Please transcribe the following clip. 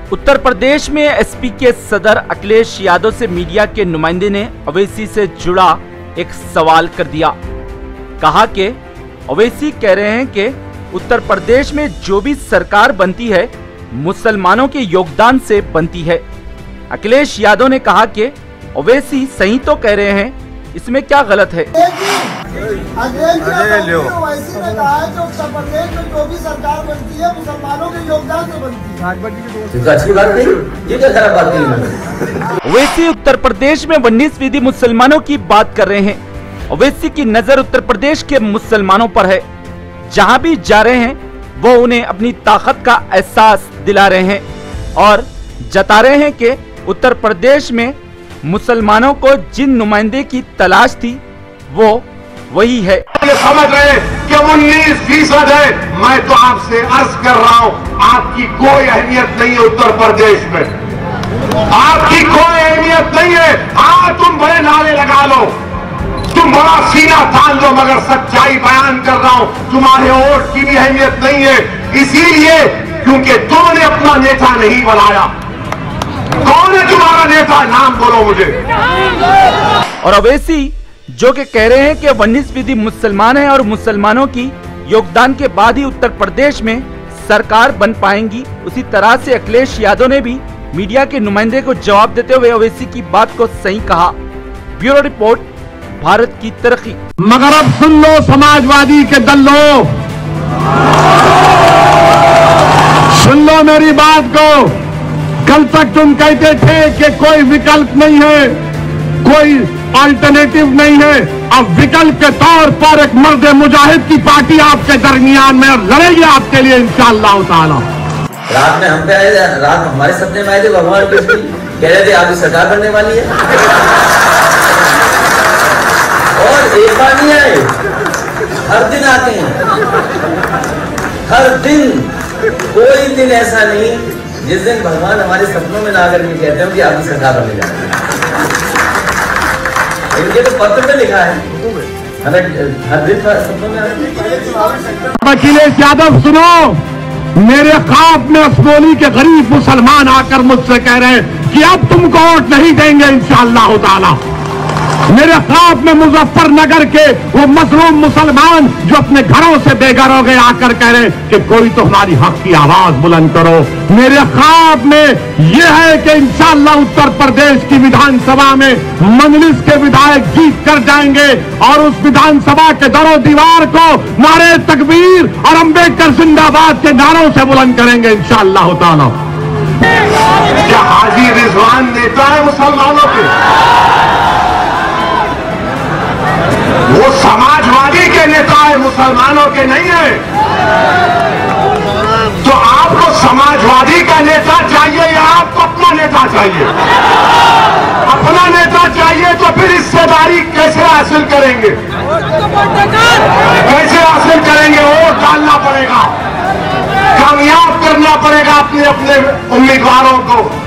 उत्तर प्रदेश में एसपी के सदर अखिलेश यादव से मीडिया के नुमाइंदे ने ओवैसी से जुड़ा एक सवाल कर दिया। कहा कि ओवैसी कह रहे हैं कि उत्तर प्रदेश में जो भी सरकार बनती है मुसलमानों के योगदान से बनती है। अखिलेश यादव ने कहा कि ओवैसी सही तो कह रहे हैं, इसमें क्या गलत है। ओवैसी ने कहा है कि उत्तर प्रदेश में जो भी सरकार बनती है मुसलमानों के योगदान से बनती है। अच्छी बात नहीं, ये क्या खराब बात नहीं। ओवैसी उत्तर प्रदेश में 19% मुसलमानों की बात कर रहे हैं। ओवैसी की नजर उत्तर प्रदेश के मुसलमानों पर है। जहां भी जा रहे हैं वो उन्हें अपनी ताकत का एहसास दिला रहे हैं और जता रहे हैं कि उत्तर प्रदेश में मुसलमानों को जिन नुमाइंदे की तलाश थी वो वही है। समझ रहे कि 19% है। मैं तो आपसे अर्ज कर रहा हूं, आपकी कोई अहमियत नहीं है उत्तर प्रदेश में, आपकी कोई अहमियत नहीं है। हाँ, तुम बड़े नारे लगा लो, तुम बड़ा सीना तान लो, मगर सच्चाई बयान कर रहा हूं, तुम्हारे वोट की भी अहमियत नहीं है। इसीलिए क्योंकि तुमने अपना नेता नहीं बनाया। कौन है तुम्हारा नेता, नाम बोलो मुझे। और ओवैसी जो कि कह रहे हैं कि 19% मुसलमान हैं और मुसलमानों की योगदान के बाद ही उत्तर प्रदेश में सरकार बन पाएंगी, उसी तरह से अखिलेश यादव ने भी मीडिया के नुमाइंदे को जवाब देते हुए ओवैसी की बात को सही कहा। ब्यूरो रिपोर्ट, भारत की तरक्की। मगर अब सुन लो समाजवादी के दल्लो, सुन लो मेरी बात को। कल तक तुम कहते थे कि कोई विकल्प नहीं है, कोई अल्टरनेटिव नहीं है। अब विकल्प के तौर पर एक मर्द मुजाहिद की पार्टी आपके दरमियान में लड़ेगी आपके लिए इंशाअल्लाह ताला। रात में हम पे आए, रात हमारे सपने में आए थे, भगवान कृष्ण कह रहे थे आपकी सरकार बनने वाली है, और एक बार नहीं आए, हर दिन आते हैं, हर दिन। कोई दिन ऐसा नहीं जिस दिन भगवान हमारे सपनों में ना करके कहते हैं कि आपकी सरकार बनने जा रही है। इनके तो पत्र में लिखा है, हमें हर दिन सपनों में। अखिलेश यादव सुनो, मेरे ख्वाब में असमोली के गरीब मुसलमान आकर मुझसे कह रहे हैं कि अब तुमको वोट नहीं देंगे इंशाअल्लाह ताला। मेरे ख्वाब में मुजफ्फरनगर के वो मजलूम मुसलमान जो अपने घरों से बेघर हो गए आकर कह रहे हैं कि कोई तो हमारी हक की आवाज बुलंद करो। मेरे ख्वाब में यह है कि इंशाअल्लाह उत्तर प्रदेश की विधानसभा में मजलिस के विधायक जीत कर जाएंगे और उस विधानसभा के दरों दीवार को नारे तकबीर और अंबेडकर जिंदाबाद के नारों से बुलंद करेंगे इंशाअल्लाह ताला। क्या हाजी रिजवान नेता है मुसलमानों के? वो समाजवादी के नेता है, मुसलमानों के नहीं है। तो आपको समाजवादी का नेता चाहिए या आपको अपना नेता चाहिए? अपना नेता चाहिए तो फिर हिस्सेदारी कैसे हासिल करेंगे? कैसे हासिल करेंगे? वोट डालना पड़ेगा, कामयाब करना पड़ेगा अपने अपने उम्मीदवारों को।